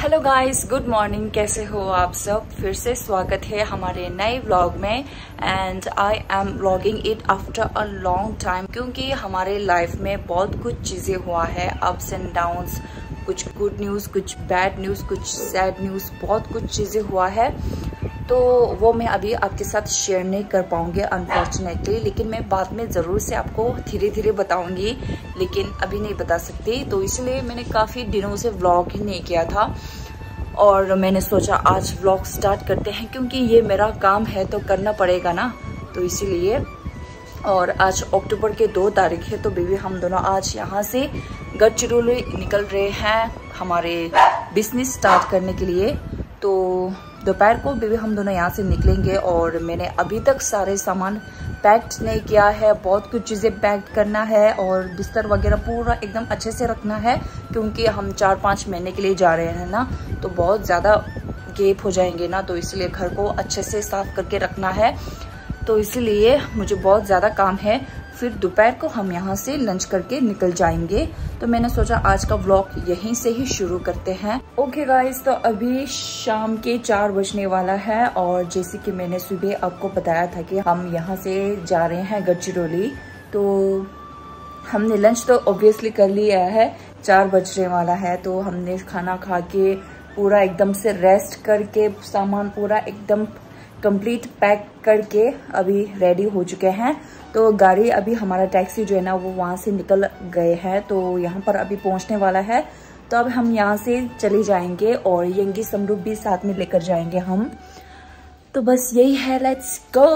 Hello guys, good morning. कैसे हो आप सब? फिर से स्वागत है हमारे नए व्लॉग में। And I am vlogging it after a long time, क्योंकि हमारे लाइफ में बहुत कुछ चीजें हुआ है, अप्स एंड डाउन्स, कुछ गुड न्यूज, कुछ बैड न्यूज, कुछ सैड न्यूज, बहुत कुछ चीजें हुआ है। तो वो मैं अभी आपके साथ शेयर नहीं कर पाऊंगी अनफॉर्चुनेटली, लेकिन मैं बाद में ज़रूर से आपको धीरे धीरे बताऊंगी, लेकिन अभी नहीं बता सकती। तो इसलिए मैंने काफ़ी दिनों से व्लॉग ही नहीं किया था और मैंने सोचा आज व्लॉग स्टार्ट करते हैं, क्योंकि ये मेरा काम है तो करना पड़ेगा ना, तो इसीलिए। और आज अक्टूबर के 2 तारीख है, तो बेबी हम दोनों आज यहाँ से गढ़चिरौली निकल रहे हैं हमारे बिजनेस स्टार्ट करने के लिए। तो दोपहर को बेबी हम दोनों यहाँ से निकलेंगे और मैंने अभी तक सारे सामान पैक्ड नहीं किया है, बहुत कुछ चीज़ें पैक करना है और बिस्तर वगैरह पूरा एकदम अच्छे से रखना है, क्योंकि हम 4-5 महीने के लिए जा रहे हैं ना, तो बहुत ज़्यादा गैप हो जाएंगे ना, तो इसलिए घर को अच्छे से साफ करके रखना है। तो इसीलिए मुझे बहुत ज़्यादा काम है। फिर दोपहर को हम यहाँ से लंच करके निकल जाएंगे। तो मैंने सोचा आज का व्लॉग यहीं से ही शुरू करते हैं। ओके गाइस, तो अभी शाम के 4 बजने वाला है और जैसे कि मैंने सुबह आपको बताया था कि हम यहाँ से जा रहे हैं गढ़चिरौली, तो हमने लंच तो ऑब्वियसली कर लिया है, 4 बजने वाला है। तो हमने खाना खा के पूरा एकदम से रेस्ट करके सामान पूरा एकदम कंप्लीट पैक करके अभी रेडी हो चुके हैं। तो गाड़ी अभी हमारा टैक्सी जो है ना वो वहाँ से निकल गए हैं, तो यहाँ पर अभी पहुँचने वाला है। तो अब हम यहाँ से चले जाएंगे और यंगी समरूप भी साथ में लेकर जाएंगे हम। तो बस यही है, लेट्स गो।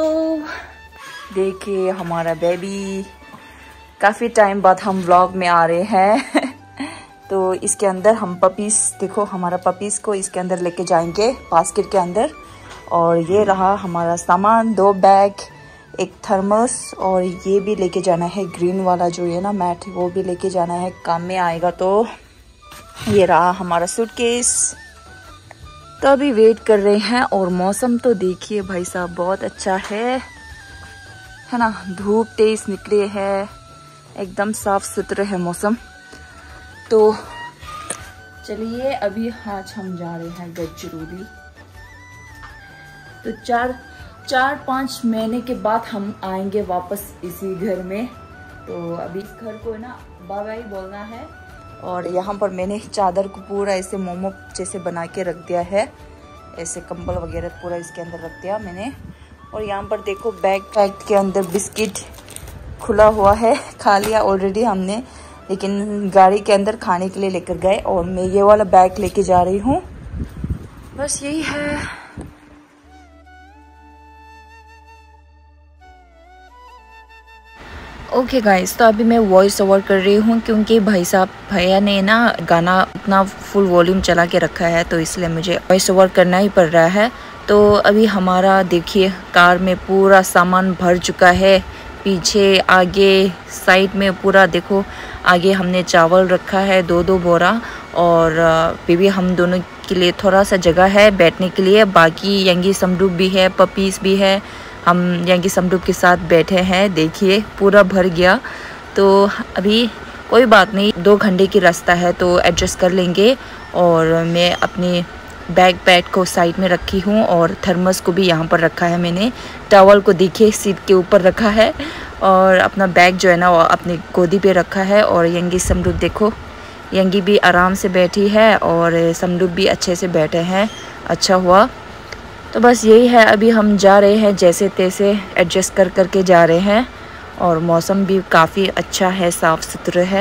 देखिए हमारा बेबी, काफ़ी टाइम बाद हम व्लॉग में आ रहे हैं। तो इसके अंदर हम पपीस, देखो हमारा पपीस को इसके अंदर लेके जाएंगे बास्केट के अंदर। और ये रहा हमारा सामान, 2 बैग, एक थर्मस, और ये भी लेके जाना है ग्रीन वाला जो है ना मैट, वो भी लेके जाना है, काम में आएगा। तो ये रहा हमारा सूटकेस। तो अभी वेट कर रहे हैं और मौसम तो देखिए भाई साहब बहुत अच्छा है ना, धूप तेज निकले है, एकदम साफ सुथरा है मौसम। तो चलिए अभी आज हम जा रहे हैं गढ़चिरौली। तो 4-5 महीने के बाद हम आएंगे वापस इसी घर में। तो अभी इस घर को ना बाय बाय बोलना है। और यहाँ पर मैंने चादर को पूरा ऐसे मोमो जैसे बना के रख दिया है, ऐसे कंबल वगैरह पूरा इसके अंदर रख दिया मैंने। और यहाँ पर देखो बैग के अंदर बिस्किट खुला हुआ है, खा लिया ऑलरेडी हमने, लेकिन गाड़ी के अंदर खाने के लिए लेकर गए। और मैं ये वाला बैग लेके जा रही हूँ। बस यही है। ओके गाइस, तो अभी मैं वॉइस ओवर कर रही हूँ, क्योंकि भैया ने ना गाना इतना फुल वॉल्यूम चला के रखा है, तो इसलिए मुझे वॉइस ओवर करना ही पड़ रहा है। तो अभी हमारा देखिए कार में पूरा सामान भर चुका है, पीछे आगे साइड में पूरा देखो, आगे हमने चावल रखा है 2-2 बोरा, और बेबी हम दोनों के लिए थोड़ा सा जगह है बैठने के लिए, बाकी यंगी समरूप भी है, पपीस भी है, हम यंगी समरूप के साथ बैठे हैं। देखिए पूरा भर गया। तो अभी कोई बात नहीं, 2 घंटे की रास्ता है तो एडजस्ट कर लेंगे। और मैं अपनी बैग को साइड में रखी हूँ और थर्मस को भी यहाँ पर रखा है मैंने। टॉवल को देखिए सीट के ऊपर रखा है और अपना बैग जो है ना वो अपनी गोदी पे रखा है। और यंगी समरूप देखो, यंगी भी आराम से बैठी है और समरूप भी अच्छे से बैठे हैं, अच्छा हुआ। तो बस यही है, अभी हम जा रहे हैं जैसे तैसे एडजस्ट करके जा रहे हैं। और मौसम भी काफ़ी अच्छा है, साफ़ सुथरा है।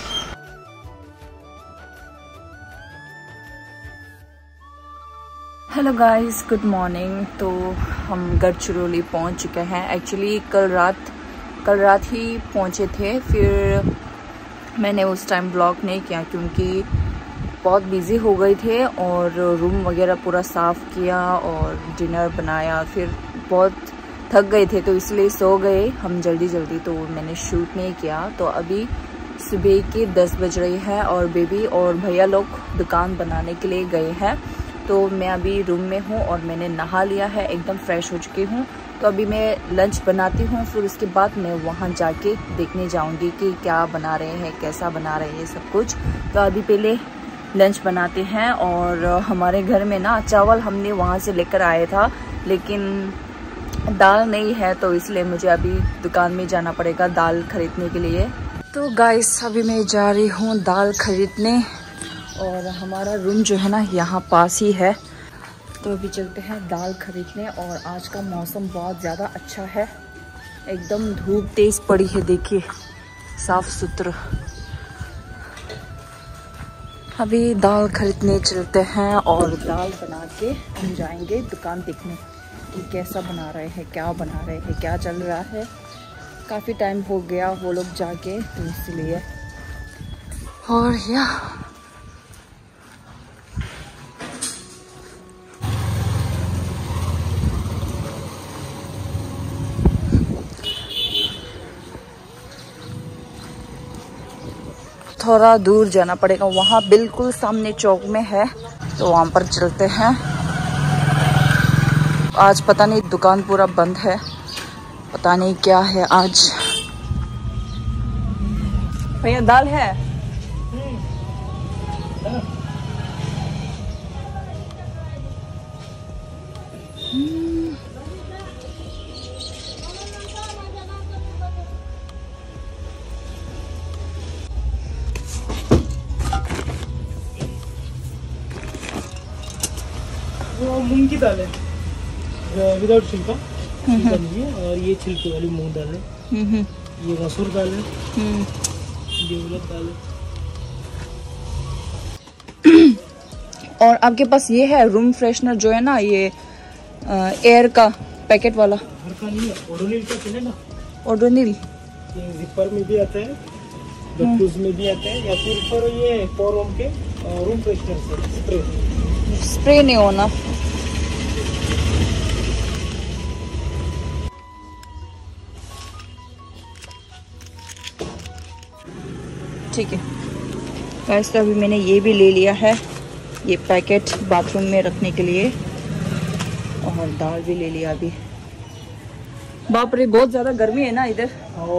Hello guys, good morning. तो हम गढ़चिरौली पहुंच चुके हैं। एक्चुअली कल रात ही पहुंचे थे, फिर मैंने उस टाइम ब्लॉग नहीं किया क्योंकि बहुत बिज़ी हो गए थे और रूम वगैरह पूरा साफ़ किया और डिनर बनाया, फिर बहुत थक गए थे तो इसलिए सो गए हम जल्दी, तो मैंने शूट नहीं किया। तो अभी सुबह के 10 बज रही है और बेबी और भैया लोग दुकान बनाने के लिए गए हैं। तो मैं अभी रूम में हूँ और मैंने नहा लिया है, एकदम फ्रेश हो चुकी हूँ। तो अभी मैं लंच बनाती हूँ, फिर उसके बाद मैं वहाँ जाके देखने जाऊँगी कि क्या बना रहे हैं, कैसा बना रहे हैं सब कुछ। तो अभी पहले लंच बनाते हैं। और हमारे घर में ना चावल हमने वहाँ से लेकर आया था, लेकिन दाल नहीं है, तो इसलिए मुझे अभी दुकान में जाना पड़ेगा दाल खरीदने के लिए। तो गाइस अभी मैं जा रही हूँ दाल खरीदने, और हमारा रूम जो है ना यहाँ पास ही है। तो अभी चलते हैं दाल खरीदने। और आज का मौसम बहुत ज़्यादा अच्छा है, एकदम धूप तेज पड़ी है, देखिए साफ सुथरा। अभी दाल खरीदने चलते हैं और दाल बना के हम जाएंगे दुकान देखने कि कैसा बना रहे हैं, क्या बना रहे हैं, क्या चल रहा है। काफ़ी टाइम हो गया वो लोग जाके, तो इसलिए। और थोड़ा दूर जाना पड़ेगा, वहाँ बिल्कुल सामने चौक में है, तो वहाँ पर चलते हैं। आज पता नहीं दुकान पूरा बंद है, पता नहीं क्या है आज। भैया दाल है? वो मूंग की दाल है विदाउट छिलका, और ये छिलके वाली मूंग दाल है, ये मसूर दाल है, ये उड़द दाल है। और आपके पास ये है रूम फ्रेशनर जो है ना, ये एयर का पैकेट वाला? घर का नहीं है, ओडोनिल का चलेगा। ओडोनिल ये जिपर में भी आता है, डॉक्टर्स में भी आता है, या फिर पर ये पोरोम के रूम फ्रेशनर से स्प्रे नहीं होना। ठीक है गाइस, तो अभी मैंने ये भी ले लिया है, ये पैकेट बाथरूम में रखने के लिए, और दाल भी ले लिया अभी। बाप रे बहुत ज्यादा गर्मी है ना इधर,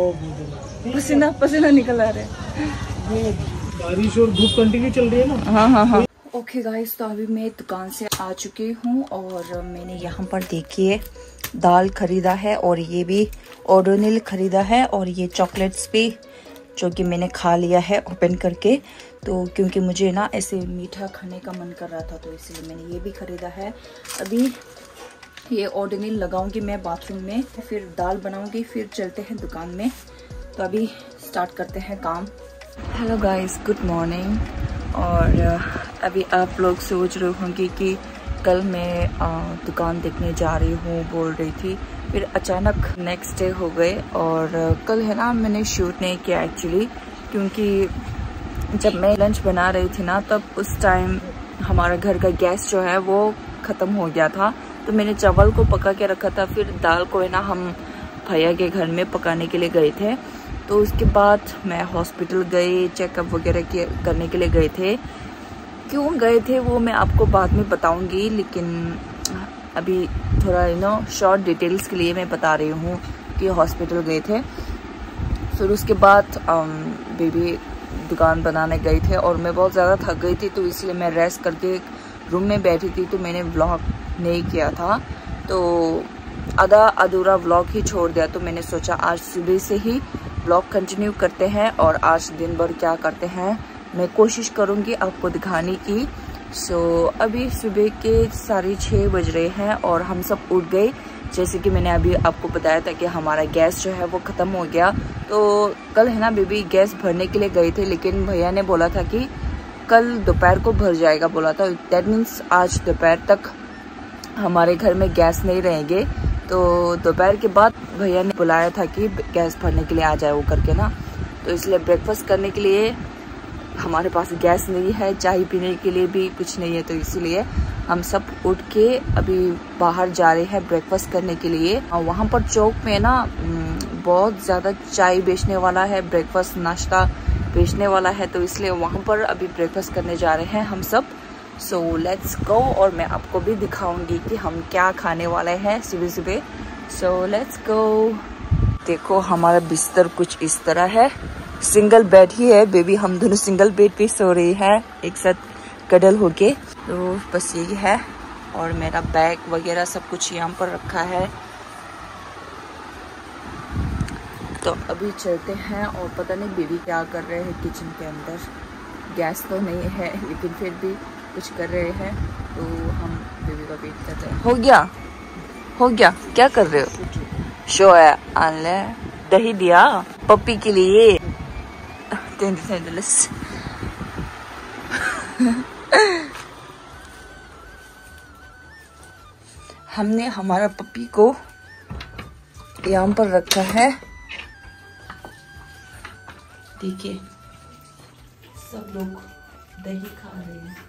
पसीना पसीना निकल आ रहा है। बारिश और धूप कंटिन्यू चल रही है ना। हाँ। ओके गाइस, तो अभी मैं दुकान से आ चुकी हूँ, और मैंने यहाँ पर देखिए दाल खरीदा है, और ये भी ओडोनिल खरीदा है, और ये चॉकलेट्स भी जो कि मैंने खा लिया है ओपन करके। तो क्योंकि मुझे ना ऐसे मीठा खाने का मन कर रहा था, तो इसलिए मैंने ये भी खरीदा है। अभी ये ओडोनिल लगाऊंगी मैं बाथरूम में, फिर दाल बनाऊंगी, फिर चलते हैं दुकान में। तो अभी स्टार्ट करते हैं काम। Hello guys, good morning. और अभी आप लोग सोच रहे होंगे कि कल मैं दुकान देखने जा रही हूँ बोल रही थी, फिर अचानक नेक्स्ट डे हो गए। और कल है ना मैंने शूट नहीं किया एक्चुअली, क्योंकि जब मैं लंच बना रही थी ना, तब उस टाइम हमारा घर का गैस जो है वो ख़त्म हो गया था। तो मैंने चावल को पका के रखा था, फिर दाल को है ना हम भैया के घर में पकाने के लिए गए थे। तो उसके बाद मैं हॉस्पिटल गई, चेकअप वगैरह करने के लिए गए थे। क्यों गए थे वो मैं आपको बाद में बताऊंगी, लेकिन अभी थोड़ा शॉर्ट डिटेल्स के लिए मैं बता रही हूँ कि हॉस्पिटल गए थे। फिर उसके बाद बेबी दुकान बनाने गए थे, और मैं बहुत ज़्यादा थक गई थी, तो इसलिए मैं रेस्ट करके रूम में बैठी थी, तो मैंने व्लॉग नहीं किया था, तो आधा अधूरा व्लॉग ही छोड़ दिया। तो मैंने सोचा आज सुबह से ही व्लॉग कंटिन्यू करते हैं, और आज दिन भर क्या करते हैं मैं कोशिश करूंगी आपको दिखाने की। सो अभी सुबह के 6:30 बज रहे हैं, और हम सब उठ गए। जैसे कि मैंने अभी आपको बताया था कि हमारा गैस जो है वो ख़त्म हो गया। तो कल है ना बेबी गैस भरने के लिए गए थे, लेकिन भैया ने बोला था कि कल दोपहर को भर जाएगा बोला था। दैट मीन्स आज दोपहर तक हमारे घर में गैस नहीं रहेंगे। तो दोपहर के बाद भैया ने बुलाया था कि गैस भरने के लिए आ जाए वो करके ना। तो इसलिए ब्रेकफास्ट करने के लिए हमारे पास गैस नहीं है, चाय पीने के लिए भी कुछ नहीं है, तो इसीलिए हम सब उठ के अभी बाहर जा रहे हैं ब्रेकफास्ट करने के लिए। वहाँ पर चौक में ना बहुत ज़्यादा चाय बेचने वाला है, ब्रेकफास्ट नाश्ता बेचने वाला है, तो इसलिए वहाँ पर अभी ब्रेकफास्ट करने जा रहे हैं हम सब। सो लेट्स गो, और मैं आपको भी दिखाऊंगी कि हम क्या खाने वाले हैं सुबह सुबह। So let's go. देखो हमारा बिस्तर कुछ इस तरह है, सिंगल बेड ही है बेबी, हम दोनों सिंगल बेड पे सो रही हैं एक साथ। कडल होके। तो बस यही है, और मेरा बैग वगैरह सब कुछ यहाँ पर रखा है। तो अभी चलते हैं, और पता नहीं बेबी क्या कर रहे हैं किचन के अंदर। गैस तो नहीं है लेकिन फिर भी कुछ कर रहे हैं, तो हम बेबी का वेट कर रहे हैं। हो गया क्या कर रहे हो? शो है आने दही दिया पप्पी के लिए। हमने हमारा पप्पी को यहाँ पर रखा है। देखिए सब लोग दही खा रहे हैं।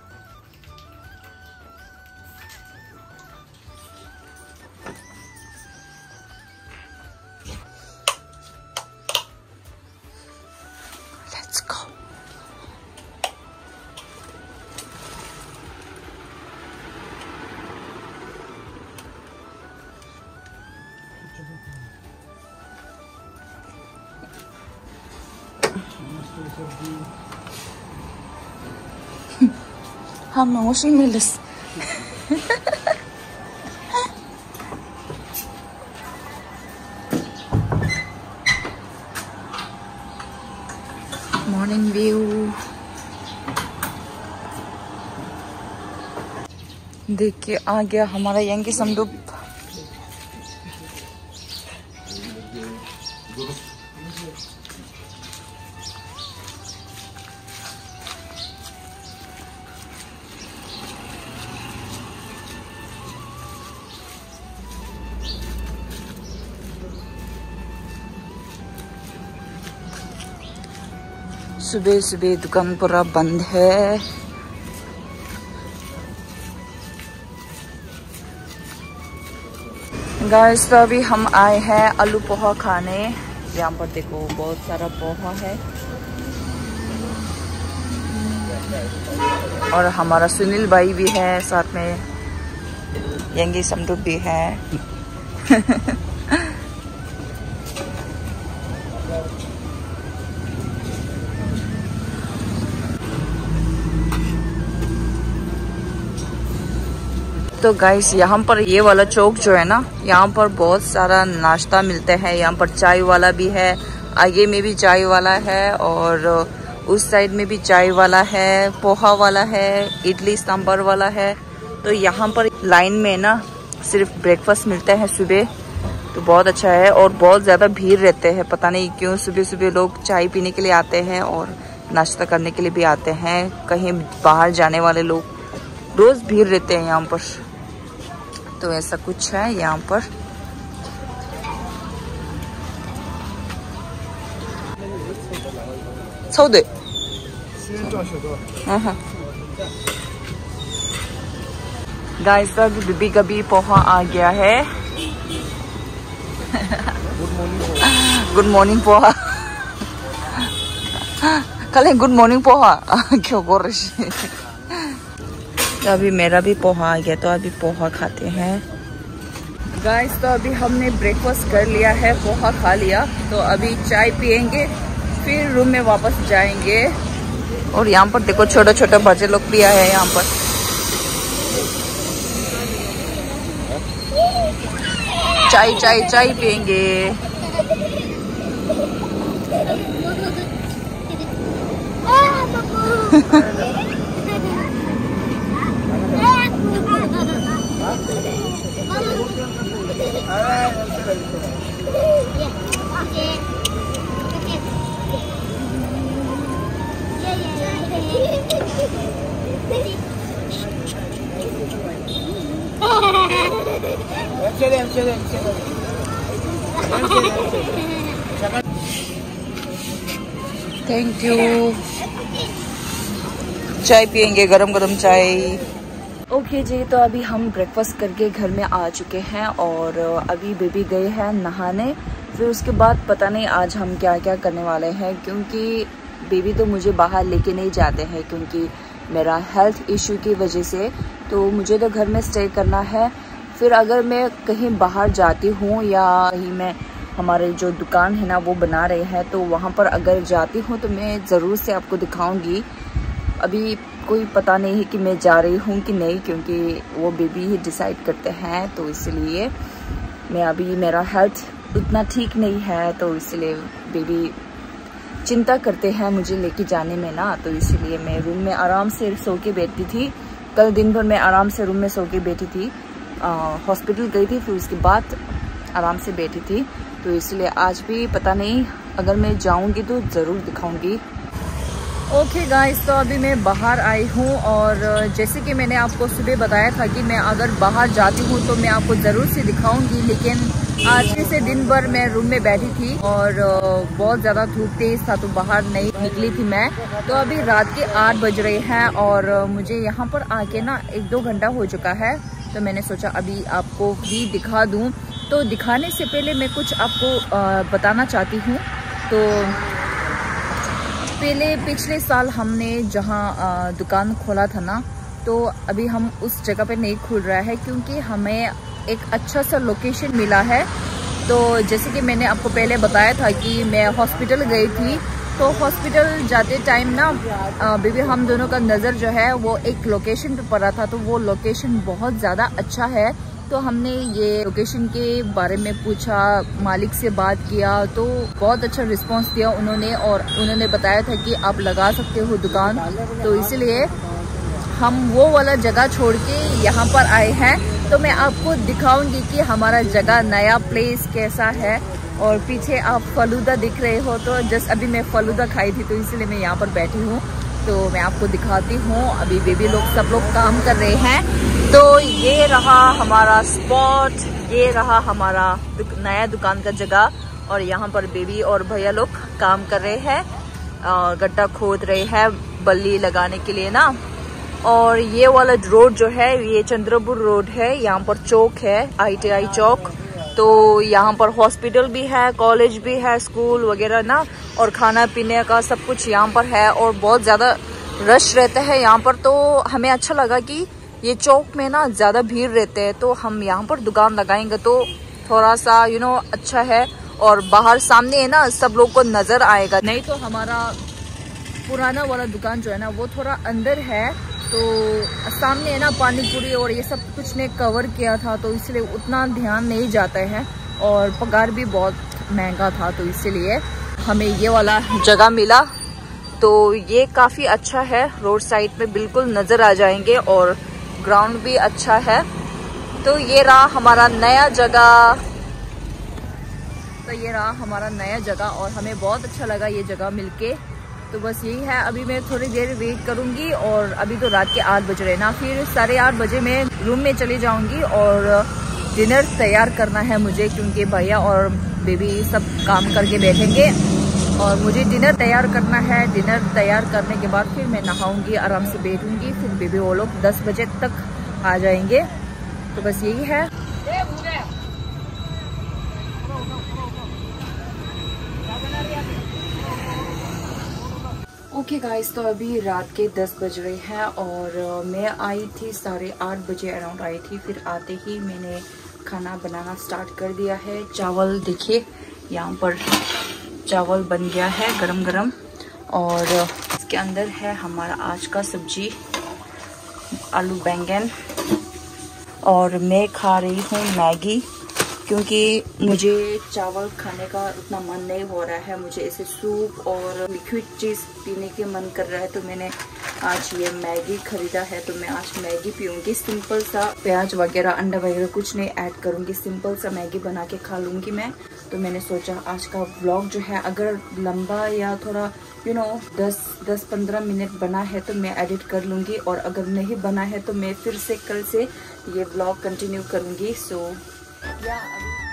Let's go. हम नोशी मिलस। मॉर्निंग व्यू देखिए, आ गया हमारा यंगी समदूप। सुबह सुबह दुकान पूरा बंद है। गाइस, तो अभी हम आए हैं आलू पोहा खाने। यहाँ पर देखो बहुत सारा पोहा है, और हमारा सुनील भाई भी है साथ में, यंगी समदूप भी है। तो गाइस, यहाँ पर ये वाला चौक जो है ना, यहाँ पर बहुत सारा नाश्ता मिलता है। यहाँ पर चाय वाला भी है, आगे में भी चाय वाला है, और उस साइड में भी चाय वाला है, पोहा वाला है, इडली सांभर वाला है। तो यहाँ पर लाइन में ना सिर्फ ब्रेकफास्ट मिलता है सुबह, तो बहुत अच्छा है। और बहुत ज़्यादा भीड़ रहते हैं, पता नहीं क्यों सुबह सुबह लोग चाय पीने के लिए आते हैं और नाश्ता करने के लिए भी आते हैं। कहीं बाहर जाने वाले लोग रोज़ भीड़ रहते हैं यहाँ पर। तो ऐसा कुछ है यहाँ पर। सौदे गाइस, अभी बीबी का भी पोहा आ गया है। Good morning poha. कल गुड मॉर्निंग पोहा क्यों बोल रही? तो अभी मेरा भी पोहा आ गया, तो अभी पोहा खाते हैं। गाइस, तो अभी हमने ब्रेकफास्ट कर लिया है, पोहा खा लिया। तो अभी चाय पियेंगे, फिर रूम में वापस जाएंगे। और यहाँ पर देखो छोटा छोटा बच्चे लोग भी आए हैं यहाँ पर। चाय चाय चाय पियेंगे। Thank you. चाय पियेंगे, गरम गरम चाय। ओके जी, तो अभी हम ब्रेकफास्ट करके घर में आ चुके हैं, और अभी बेबी गए हैं नहाने। फिर उसके बाद पता नहीं आज हम क्या क्या करने वाले हैं, क्योंकि बेबी तो मुझे बाहर लेके नहीं जाते हैं, क्योंकि मेरा हेल्थ इशू की वजह से। तो मुझे तो घर में स्टे करना है। फिर अगर मैं कहीं बाहर जाती हूँ, या कहीं मैं हमारे जो दुकान है ना वो बना रहे हैं, तो वहाँ पर अगर जाती हूँ तो मैं ज़रूर से आपको दिखाऊंगी। अभी कोई पता नहीं है कि मैं जा रही हूँ कि नहीं, क्योंकि वो बेबी ही डिसाइड करते हैं। तो इसलिए मैं अभी, मेरा हेल्थ उतना ठीक नहीं है, तो इसलिए बेबी चिंता करते हैं मुझे लेके जाने में ना। तो इसलिए मैं रूम में आराम से सो के बैठी थी। कल दिन भर मैं आराम से रूम में सो के बैठी थी। हॉस्पिटल गई थी, फिर उसके बाद आराम से बैठी थी। तो इसलिए आज भी पता नहीं, अगर मैं जाऊंगी तो ज़रूर दिखाऊंगी। ओके गाइस, तो अभी मैं बाहर आई हूँ और जैसे कि मैंने आपको सुबह बताया था कि मैं अगर बाहर जाती हूँ तो मैं आपको ज़रूर से दिखाऊंगी, लेकिन आज से दिन भर मैं रूम में बैठी थी और बहुत ज़्यादा धूप तेज़ था तो बाहर नहीं निकली थी मैं। तो अभी रात के 8 बज रहे हैं और मुझे यहाँ पर आके ना 1-2 घंटा हो चुका है। तो मैंने सोचा अभी आपको भी दिखा दूँ। तो दिखाने से पहले मैं कुछ आपको बताना चाहती हूँ। तो पहले पिछले साल हमने जहाँ दुकान खोला था ना, तो अभी हम उस जगह पे नहीं खुल रहा है क्योंकि हमें एक अच्छा सा लोकेशन मिला है। तो जैसे कि मैंने आपको पहले बताया था कि मैं हॉस्पिटल गई थी, तो हॉस्पिटल जाते टाइम ना बेबी हम दोनों का नज़र जो है वो एक लोकेशन पे पड़ा था। तो वो लोकेशन बहुत ज़्यादा अच्छा है। तो हमने ये लोकेशन के बारे में पूछा, मालिक से बात किया, तो बहुत अच्छा रिस्पांस दिया उन्होंने और उन्होंने बताया था कि आप लगा सकते हो दुकान। तो इसलिए हम वो वाला जगह छोड़ के यहाँ पर आए हैं। तो मैं आपको दिखाऊंगी कि हमारा जगह, नया प्लेस कैसा है। और पीछे आप फलूदा दिख रहे हो, तो जस्ट अभी मैं फलूदा खाई थी तो इसलिए मैं यहाँ पर बैठी हूँ। तो मैं आपको दिखाती हूँ। अभी बेबी लोग सब लोग काम कर रहे हैं। तो ये रहा हमारा स्पॉट, ये रहा हमारा नया दुकान का जगह और यहाँ पर बेबी और भैया लोग काम कर रहे हैं और गड्ढा खोद रहे हैं बल्ली लगाने के लिए ना। और ये वाला रोड जो है ये चंद्रपुर रोड है, यहाँ पर चौक है ITI चौक। तो यहाँ पर हॉस्पिटल भी है, कॉलेज भी है, स्कूल वगैरह ना, और खाना पीने का सब कुछ यहाँ पर है और बहुत ज़्यादा रश रहता है यहाँ पर। तो हमें अच्छा लगा कि ये चौक में ना ज़्यादा भीड़ रहते हैं, तो हम यहाँ पर दुकान लगाएंगे तो थोड़ा सा अच्छा है और बाहर सामने है ना सब लोग को नज़र आएगा। नहीं तो हमारा पुराना वाला दुकान जो है ना वो थोड़ा अंदर है, तो सामने है ना पानी पूरी और ये सब कुछ ने कवर किया था, तो इसलिए उतना ध्यान नहीं जाता है और पगार भी बहुत महंगा था। तो इसलिए हमें ये वाला जगह मिला। तो ये काफ़ी अच्छा है, रोड साइड पे बिल्कुल नज़र आ जाएंगे और ग्राउंड भी अच्छा है। तो ये रहा हमारा नया जगह, और हमें बहुत अच्छा लगा ये जगह मिलके। तो बस यही है, अभी मैं थोड़ी देर वेट करूंगी और अभी तो रात के 8 बज रहे ना, फिर 8:30 बजे मैं रूम में चली जाऊंगी और डिनर तैयार करना है मुझे, क्योंकि भैया और बेबी सब काम करके बैठेंगे और मुझे डिनर तैयार करना है। डिनर तैयार करने के बाद फिर मैं नहाऊंगी, आराम से बैठूंगी, फिर बेबी वो लोग 10 बजे तक आ जाएंगे। तो बस यही है। ओके गाइस, तो अभी रात के 10 बज रहे हैं और मैं आई थी 8:30 बजे अराउंड आई थी। फिर आते ही मैंने खाना बनाना स्टार्ट कर दिया है। चावल देखिए, यहाँ पर चावल बन गया है गरम गरम और इसके अंदर है हमारा आज का सब्जी आलू बैंगन। और मैं खा रही हूँ मैगी, क्योंकि मुझे चावल खाने का उतना मन नहीं हो रहा है, मुझे ऐसे सूप और लिक्विड चीज़ पीने के मन कर रहा है। तो मैंने आज ये मैगी खरीदा है, तो मैं आज मैगी पीऊँगी। सिंपल सा, प्याज वगैरह अंडा वगैरह कुछ नहीं ऐड करूँगी, सिंपल सा मैगी बना के खा लूँगी मैं। तो मैंने सोचा आज का व्लॉग जो है अगर लंबा या थोड़ा 10-15 मिनट बना है तो मैं एडिट कर लूँगी, और अगर नहीं बना है तो मैं फिर से कल से ये व्लॉग कंटिन्यू करूँगी। सो या